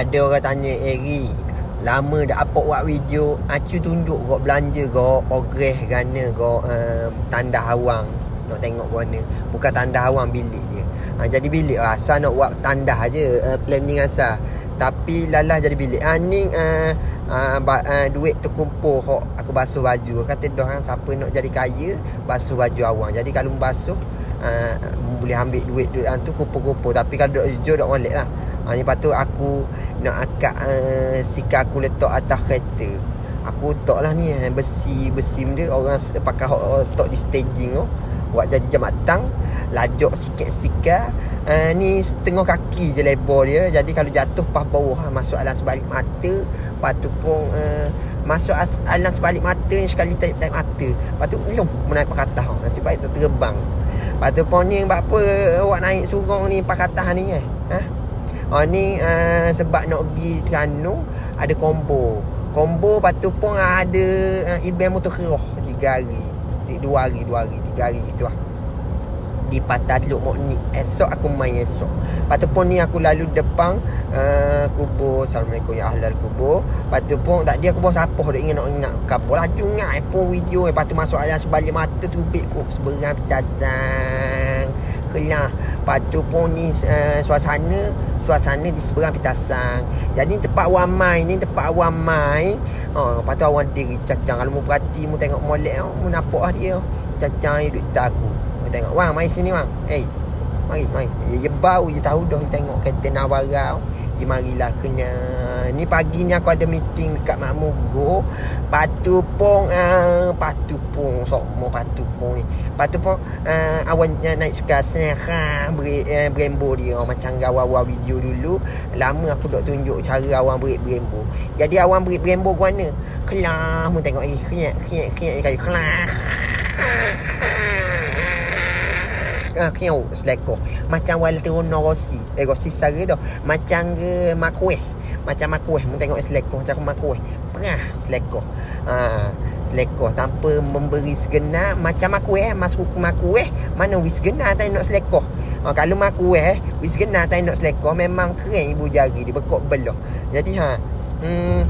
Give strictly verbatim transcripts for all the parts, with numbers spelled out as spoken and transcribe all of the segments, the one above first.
Ada orang tanya, Eri, lama dah apa buat video, acu tunjuk kau belanja kau progres gana kau uh, tandas awang. Nak tengok kau mana. Bukan tandas awang, bilik je. Ha, jadi bilik lah. Asal nak buat tandas je, uh, planning asal. Tapi lalah jadi bilik. Ha, ni uh, uh, ba- uh, duit terkumpul hok aku basuh baju. Kata dah kan, siapa nak jadi kaya basuh baju awang. Jadi kalau basuh uh, boleh ambil duit duit tu kumpul-kumpul. Tapi kalau duk jujur duk molek lah. Ha, ni patut aku nak akak uh, sikap aku letak atas kereta. Aku letak lah ni besi-besi benda. Orang pakai hok letak di staging tu, buat jadi jambatan, lajak sikit-sikit. Uh, ni setengah kaki je lebar dia. Jadi kalau jatuh pas bawah, masuk alam sebalik mata. Lepas tu pun uh, masuk alam sebalik mata ni sekali tarik-tarik mata. Lepas tu lom menaik pakatah. Nasib baik tu terbang. Lepas tu pun ni buat apa awak naik surang ni pakatah ni eh? Ha? Oh, ni uh, sebab nak pergi Terengganu ada combo. Combo lepas tu pun ada uh, event motor keroh tiga hari. Dua hari, dua hari, tiga hari gitu lah. Di Patah Teluk Mokni. Esok aku main esok. Lepas tu pun ni aku lalu depan uh, kubur. Assalamualaikum ya ahlal kubur. Lepas tu pun tak dia kubur siapa dah ingat nak ingat kabur. Laju ingat pun video. Lepas tu masuk alam sebalik mata tu bik kok seberang pitasan. Kelah. Lepas tu pun ni uh, suasana Suasana di seberang pitasan. Jadi tempat awam main ni tempat awam main. Ha, lepas tu awam diri cacang. Kalau mu perhati, mu tengok molek, mu nampak lah dia. Cacang ni duit tak aku. Mu tengok, wang mari sini wang. Hey, mari, mari. Dia, dia bau je tahu dah. Dia tengok kereta Nawara. Dia marilah kena. Ni pagi ni aku ada meeting dekat Mak Mugo. Patu pun uh, Patu pun Sokmo patu pun ni. Patu pun uh, awan uh, naik sekas ha, break uh, brembo dia oh, macam awal-awal video dulu. Lama aku dok tunjuk cara awang break brembo. Jadi awang break brembo ke mana? Kelah mu tengok eh khiat khiat khiat kali kelah. Ah, kiau seleko. Macam wal teruna Rossi. Eh Rossi sara dah. Macam ke makueh. Macam makueh. Mu tengok seleko macam makueh. Perah seleko. Ha, seleko tanpa memberi segenap macam makueh, masuk makueh. Mana wis segenap tak nak seleko. Ha, kalau makueh wis segenap tak nak seleko memang keren ibu jari dia bekok belah. Jadi ha hmm,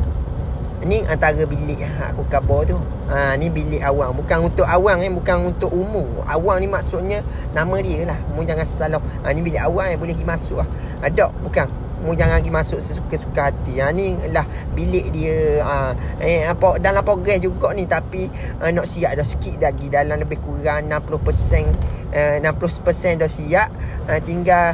ni antara bilik aku khabar tu. Ha, ni bilik awang. Bukan untuk awang eh, bukan untuk umum. Awang ni maksudnya nama dia lah. Mu jangan salah. Ha, ni bilik awang yang boleh pergi masuk lah. Ada bukan? Mu jangan pergi masuk sesuka-suka hati. Ha, ni lah bilik dia. Ha, eh apa dalam progres juga ni, tapi uh, nak siap dah sikit lagi, dalam lebih kurang enam puluh peratus uh, enam puluh peratus dah siap. Uh, tinggal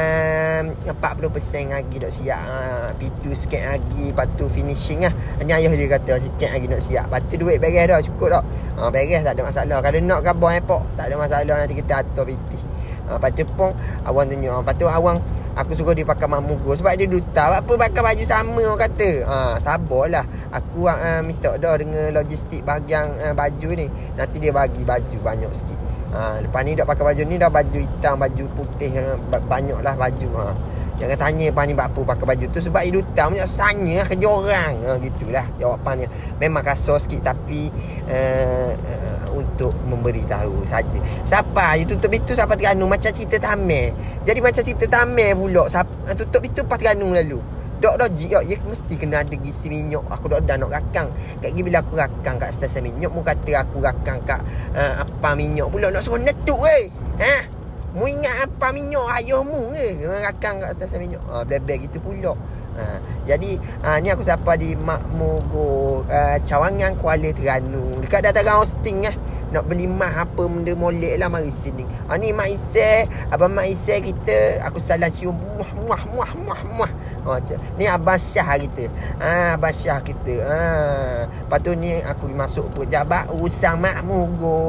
uh, empat puluh peratus lagi dah siap. Uh, pintu sikit lagi, lepas tu finishing lah. Ni ayah dia kata sikit lagi nak siap. Lepas tu duit beres dah, cukup dah. Ha, beres tak ada masalah. Kalau nak khabar airport tak ada masalah, nanti kita atur P T. Ha, lepas tu pun awang tunjuk. Lepas tu awang aku suruh dia pakai Mak Mugo sebab dia duta. Apa pakai baju sama orang kata. Ha, sabarlah. Aku uh, minta dah dengan logistik bahagian uh, baju ni. Nanti dia bagi baju banyak sikit. Ha, lepas ni dah pakai baju ni dah baju hitam, baju putih, banyaklah baju. Ha. Jangan tanya lepas ni apa pakai baju tu sebab dia duta banyak tanya kerja orang. Ha, gitulah jawapannya. Memang kasar sikit tapi uh, uh, untuk memberitahu saja. Siapa je tutup itu siapa Terengganu macam cerita Tamil. Jadi macam cerita Tamil pula. Siapa tutup itu pas Terengganu lalu. Dok dah jik ya mesti kena ada gisi minyak. Aku dok dah nak rakang. Kat gini bila aku rakang kat stesen minyak, mu kata aku rakang kat uh, apa minyak pula nak suruh netuk weh. Ha? Mu ingat apa minyak ayahmu ke? Rakang kat stesen minyak. Ha, blebek gitu pula. Ha, jadi ha, ni aku siapa di Mak Mugo uh, Cawangan Kuala Terengganu. Dekat dataran hosting eh. Nak beli mah apa benda molek lah, mari sini. Ha, ni Mak Isai, abang Mak Isai kita. Aku salam cium muah muah muah muah muah. Ha, ni abang Syah kita. Ha, abang Syah kita. Ha, lepas tu ni aku masuk pejabat usang Mak Mugo.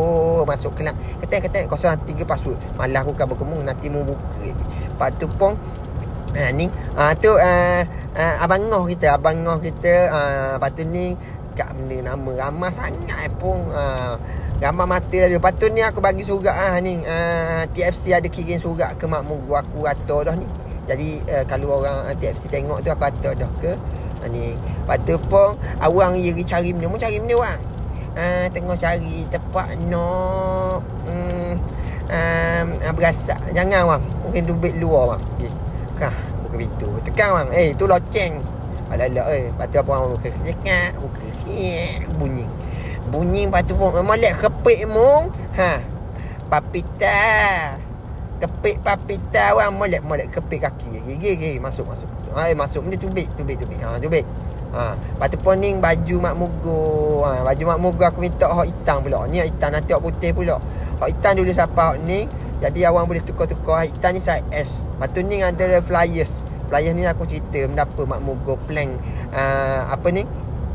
Masuk kelab. Kata-kata kosong tiga password. Malah aku kabar kamu nanti mu buka lagi. Lepas tu pun Ha, ni ha, tu uh, uh, abang Ngoh kita, abang Ngoh kita. Uh, lepas tu ni kat benda nama ramah sangat pun uh, gambar mata dia. Lepas tu ni aku bagi surat ah ni uh, T F C ada kirim surat ke Mak Mugo, aku atur dah ni. Jadi uh, kalau orang uh, T F C tengok tu aku atur dah ke uh, ni. Lepas tu pun awang ye cari benda, mu cari benda wang. Uh, tengok cari tempat nak um, um, berasak. Jangan wang, mungkin duit luar wang. Okay. Kah, ke pintu. Tekan bang. Eh tu loceng. Alah-alah eh. Lepas tu apa orang buka cekak, buka cek, bunyi. Bunyi lepas tu pun molek kepik mung. Ha. Papita. Kepik papita orang molek-molek kepik kaki. Gigi gigi masuk masuk masuk. Ha, eh, masuk ni tubik tubik tubik. Ha tubik. Ha, lepas tu pun ni baju mak mugo. Ha, baju mak mugo aku minta hak hitam pula. Ni hak hitam nanti hak putih pula. Hak hitam dulu siapa hak ni. Jadi awang boleh tukar-tukar. Hak hitam ni size S. Lepas tu ni ada flyers. Flyers ni aku cerita menapa mak mugo plan uh, apa ni?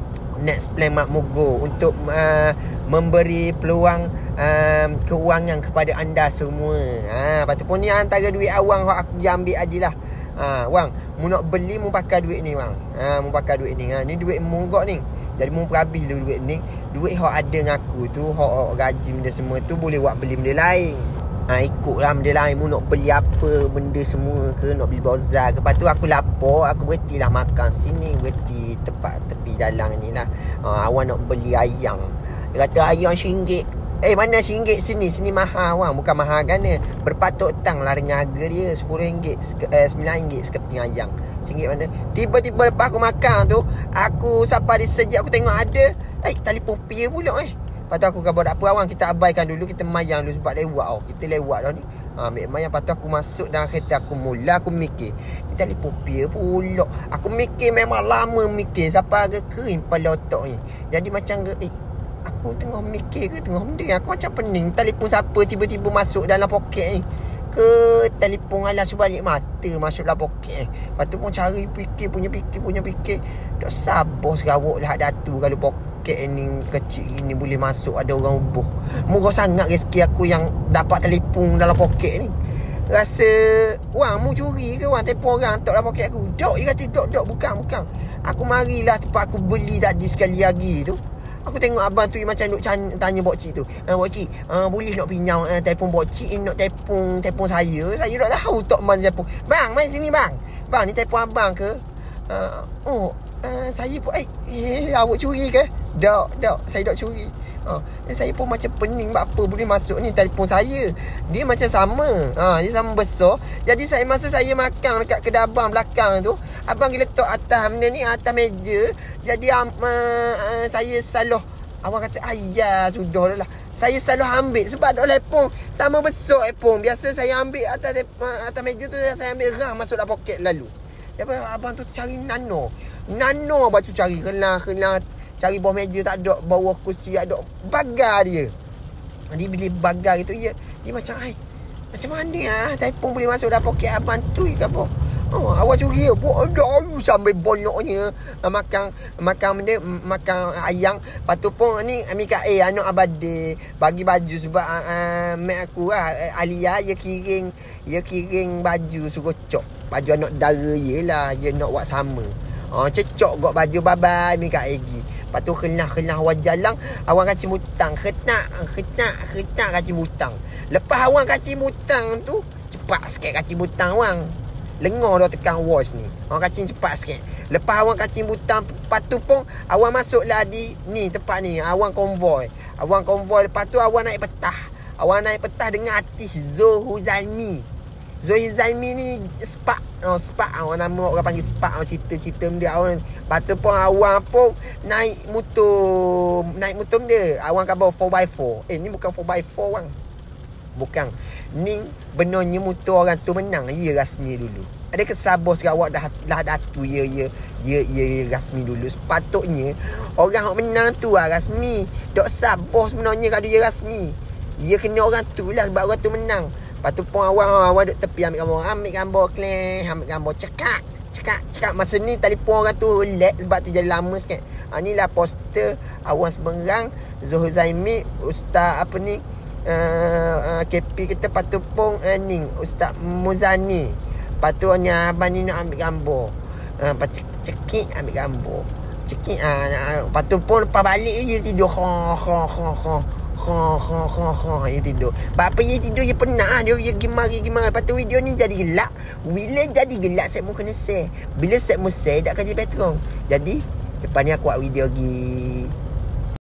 Next plan mak mugo untuk uh, memberi peluang uh, keuangan kepada anda semua. Ha, lepas tu pun ni antara duit awang hak aku ambil adilah. Ha, wang, mu nak beli mu pakai duit ni wang. Ha, mu pakai duit ni. Ha, ni duit mu gak ni. Jadi mu habis dulu duit ni. Duit hak ada dengan aku tu, hak gaji benda semua tu boleh buat beli benda lain. Ha, ikutlah benda lain. Mu nak beli apa benda semua ke, nak beli bozar ke. Lepas tu aku lapar, aku berhentilah makan sini, berhenti tempat tepi jalan ni lah. Ha, awak nak beli ayam. Dia kata ayam ringgit. Eh mana ringgit sini? Sini mahal wang. Bukan mahal kan ni. Berpatuk tang lah dengan harga dia sepuluh ringgit, eh, sembilan ringgit sekeping ayam. Ringgit mana? Tiba-tiba lepas aku makan tu, aku sampai di sejak aku tengok ada, eh telefon pia pula eh. Lepas tu aku kata tak apa awang, kita abaikan dulu, kita mayang dulu sebab lewat oh. Kita lewat dah ni. Ha, ambil mayang. Lepas tu aku masuk dalam kereta, aku mula aku mikir. Kita telefon pia pula. Aku mikir memang lama mikir sampai agak kering kepala otak ni. Jadi macam eh, aku tengah mikir ke tengah benda, aku macam pening. Telefon siapa tiba-tiba masuk dalam poket ni. Ke telefon alas balik mata masuk dalam poket ni. Lepas tu pun cari fikir punya fikir punya fikir. Tak sabar serawak lah datu kalau poket ni kecil gini boleh masuk ada orang ubuh. Murah sangat rezeki aku yang dapat telefon dalam poket ni. Rasa wang mu curi ke wang telefon orang letak dalam poket aku. Dok dia kata dok dok bukan bukan. Aku marilah tempat aku beli tadi sekali lagi tu. Aku tengok abang tu macam duk tanya bokcik tu. Ah bokcik, ah boleh nak pinjam uh, telefon bokcik, nak telefon telefon saya. Saya tak tahu tok mana telefon. Bang, mai sini bang. Bang ni telefon abang ke? Uh, oh, uh, saya pun eh, eh awak curi ke? Tak, tak, saya tak curi. Ha, eh, saya pun macam pening buat apa boleh masuk ni telefon saya. Dia macam sama. Ha, dia sama besar. Jadi saya masa saya makan dekat kedai abang belakang tu, abang dia letak atas benda ni atas meja. Jadi um, uh, uh, saya salah. Abang kata, ayah sudah lah. Saya selalu ambil sebab ada telefon sama besar telefon. Biasa saya ambil atas uh, atas meja tu, saya ambil rah masuk dalam poket lalu. Jadi abang tu cari nano. Nano abang tu cari kelah-kelah. Cari bawah meja tak ada, bawah kursi ada, bagar dia. Dia bila bagar itu dia, dia macam ai. Macam mana ah telefon boleh masuk dalam poket abang tu ke apa? Oh, awak curi ke? Buat ada sampai bonyoknya makan makan benda makan ayam. Lepas tu pun ni Mika eh anak abade bagi baju sebab uh, mak aku lah Alia dia kiring dia kiring baju suruh cok. Baju anak dara ye lah, dia nak buat sama. Oh, cecok gok baju babai Mika Egi. Lepas tu kelah-kelah awak jalan, awak kacim hutang. Ketak, ketak, ketak kacim hutang. Lepas awak kacim hutang tu, cepat sikit kacim hutang awang. Lengar dah tekan wash ni. Awak kacim cepat sikit. Lepas awak kacim hutang, lepas tu pun awak masuklah di ni tempat ni. Awak konvoy. Awak konvoy, lepas tu awak naik petah. Awak naik petah dengan artis Zohuzaimi. Zohi Zaimi ni Spark. Oh, Spark. Oh, nama orang panggil Spark. Oh, cerita-cerita dia. Oh, lepas tu pun awang pun naik motor. Naik motor dia. Awang kan bawa four by four. Eh, ni bukan four by four wang. Bukan. Ni benarnya motor orang tu menang. Ya, rasmi dulu. Ada kesabar serawak dah, dah datu. Ya, ya, ya, ya, ya, rasmi dulu. Sepatutnya orang yang menang tu lah rasmi. Tak sabar sebenarnya kalau dia rasmi. Ya, kena orang tu lah sebab orang tu menang. Lepas tu pun awang awang duduk tepi ambil gambar. Ambil gambar kleh. Ambil gambar cekak. Cekak. Cekak. Masa ni telefon orang tu lag sebab tu jadi lama sikit. Ha, ni lah poster awang seberang. Zohuzaimi. Ustaz apa ni. Uh, uh, K P kita. Lepas tu pun uh, ni. Ustaz Muzani. Lepas tu ni abang ni nak ambil gambar. Uh, lepas tu cekik ambil gambar. Cekik. Uh, uh, lepas tu pun lepas balik je tidur. Ha ha ha ha. Ha ha ha ha dia tidur. Bapa dia tidur dia penat dia dia gimari gimari. Lepas tu video ni jadi gelap. Bila jadi gelap saya mau kena share. Bila saya mau share tak kasi patron. Jadi depan ni aku buat video lagi.